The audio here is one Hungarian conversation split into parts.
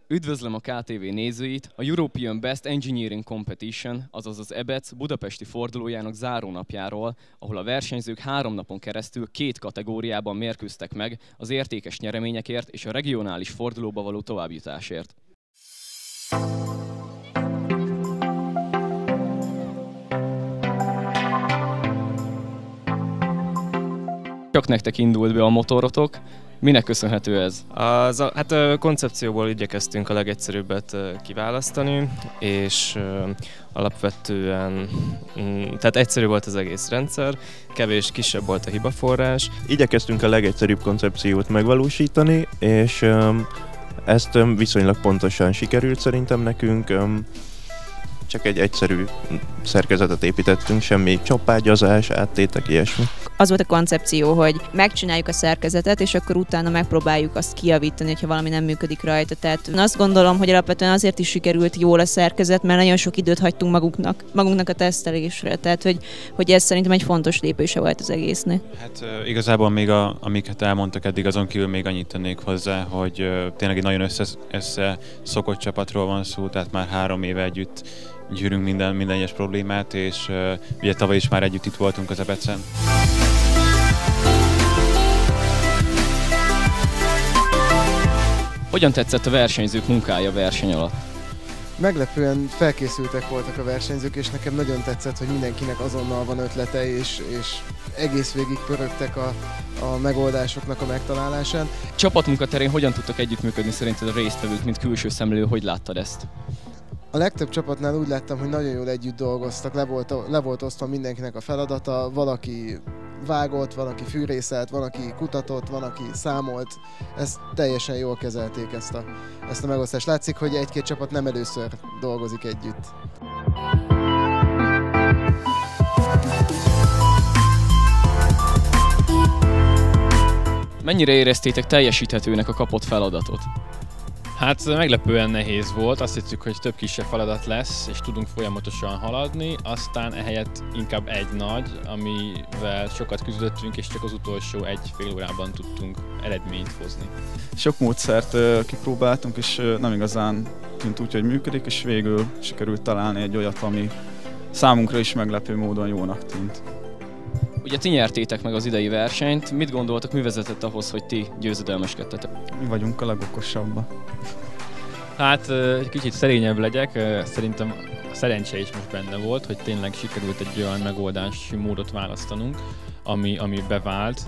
Üdvözlöm a KTV nézőit! A European Best Engineering Competition, azaz az EBEC budapesti fordulójának zárónapjáról, ahol a versenyzők 3 napon keresztül 2 kategóriában mérkőztek meg az értékes nyereményekért és a regionális fordulóba való továbbjutásért. Csak nektek indult be a motorotok. Minek köszönhető ez? A koncepcióból igyekeztünk a legegyszerűbbet kiválasztani, és alapvetően tehát egyszerű volt az egész rendszer, kisebb volt a hibaforrás. Igyekeztünk a legegyszerűbb koncepciót megvalósítani, és ezt viszonylag pontosan sikerült szerintem nekünk. Csak egy egyszerű szerkezetet építettünk, semmi csoppágyazás, áttétek, ilyesmi. Az volt a koncepció, hogy megcsináljuk a szerkezetet, és akkor utána megpróbáljuk azt kijavítani, hogyha valami nem működik rajta. Tehát azt gondolom, hogy alapvetően azért is sikerült jól a szerkezet, mert nagyon sok időt hagytunk magunknak a tesztelésre. Tehát, hogy ez szerintem egy fontos lépése volt az egésznek. Hát igazából még amiket elmondtak eddig, azon kívül még annyit tennék hozzá, hogy tényleg egy nagyon összeszokott csapatról van szó, tehát már 3 éve együtt gyűrünk minden egyes problémát, és ugye tavaly is már együtt itt voltunk az EBEC-en. Hogyan tetszett a versenyzők munkája verseny alatt? Meglepően felkészültek voltak a versenyzők, és nekem nagyon tetszett, hogy mindenkinek azonnal van ötlete, és egész végig pörögtek a megoldásoknak a megtalálásán. Csapatmunka terén hogyan tudtak együttműködni szerinted a résztvevők, mint külső szemlélő, hogy láttad ezt? A legtöbb csapatnál úgy láttam, hogy nagyon jól együtt dolgoztak, le volt osztva mindenkinek a feladata, valaki vágott, valaki fűrészelt, valaki kutatott, valaki számolt. Ezt teljesen jól kezelték, ezt a megosztást. Látszik, hogy egy-két csapat nem először dolgozik együtt. Mennyire éreztétek teljesíthetőnek a kapott feladatot? Hát meglepően nehéz volt, azt hittük, hogy több kisebb feladat lesz, és tudunk folyamatosan haladni, aztán ehelyett inkább egy nagy, amivel sokat küzdöttünk, és csak az utolsó 1,5 órában tudtunk eredményt hozni. Sok módszert kipróbáltunk, és nem igazán tűnt úgy, hogy működik, és végül sikerült találni egy olyat, ami számunkra is meglepő módon jónak tűnt. Ugye ti nyertétek meg az idei versenyt, mit gondoltak, mi vezetett ahhoz, hogy ti győzedelmeskedtetek? Mi vagyunk a legokosabbak. Hát egy kicsit szerényebb legyek, szerintem a szerencse is most benne volt, hogy tényleg sikerült egy olyan megoldási módot választanunk, ami bevált.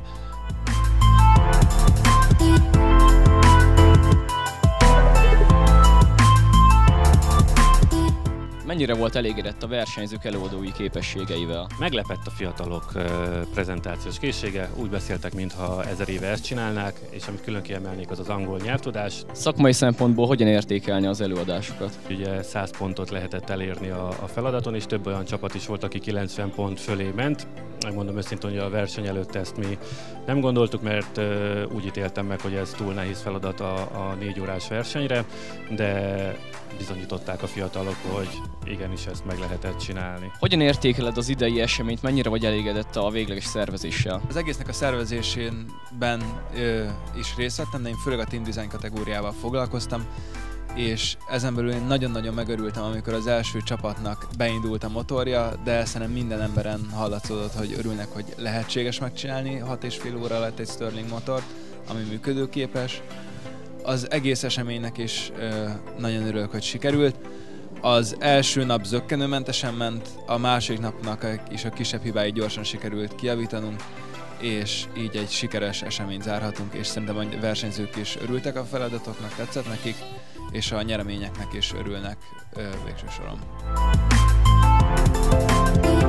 Mennyire volt elégedett a versenyzők előadói képességeivel? Meglepett a fiatalok prezentációs készsége, úgy beszéltek, mintha 1000 éve ezt csinálnák, és amit külön kiemelnék, az az angol nyelvtudás. Szakmai szempontból hogyan értékelni az előadásokat? Ugye 100 pontot lehetett elérni a feladaton, és több olyan csapat is volt, aki 90 pont fölé ment. Megmondom őszintén, hogy a verseny előtt ezt mi nem gondoltuk, mert úgy ítéltem meg, hogy ez túl nehéz feladat a 4 órás versenyre, de bizonyították a fiatalok, hogy igenis ezt meg lehetett csinálni. Hogyan értékeled az idei eseményt, mennyire vagy elégedett a végleges szervezéssel? Az egésznek a szervezésében is részt vettem, de én főleg a team design kategóriával foglalkoztam, és ezen belül én nagyon-nagyon megörültem, amikor az első csapatnak beindult a motorja, de szerintem minden emberen hallatszódott, hogy örülnek, hogy lehetséges megcsinálni. 6,5 óra lett egy Stirling motort, ami működőképes. Az egész eseménynek is nagyon örülök, hogy sikerült. Az első nap zökkenőmentesen ment, a második napnak is a kisebb hibáit gyorsan sikerült kijavítanunk, és így egy sikeres eseményt zárhatunk, és szerintem a versenyzők is örültek a feladatoknak, tetszett nekik, és a nyereményeknek is örülnek végső soron.